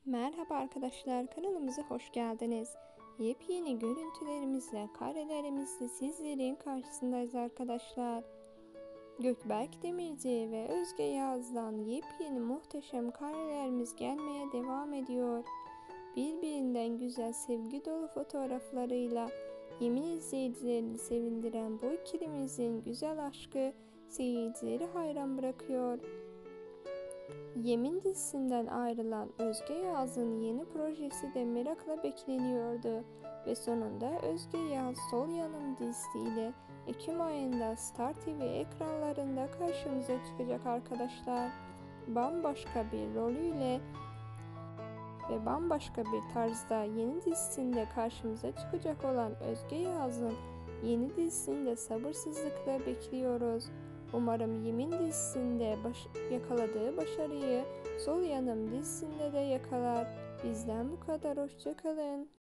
Merhaba arkadaşlar, kanalımıza hoş geldiniz. Yepyeni görüntülerimizle, karelerimizle sizlerin karşısındayız arkadaşlar. Gökberk Demirci ve Özge Yağız'dan yepyeni muhteşem karelerimiz gelmeye devam ediyor. Birbirinden güzel sevgi dolu fotoğraflarıyla Yemin izleyicilerini sevindiren bu ikilimizin güzel aşkı seyircileri hayran bırakıyor. Yemin dizisinden ayrılan Özge Yağız'ın yeni projesi de merakla bekleniyordu ve sonunda Özge Yağız Sol Yanım dizisiyle Ekim ayında Star TV ekranlarında karşımıza çıkacak arkadaşlar. Bambaşka bir rolüyle ve bambaşka bir tarzda yeni dizisinde karşımıza çıkacak olan Özge Yağız'ın yeni dizisini de sabırsızlıkla bekliyoruz. Umarım Yemin dizisinde yakaladığı başarıyı Sol Yanım dizisinde de yakalar. Bizden bu kadar, hoşça kalın.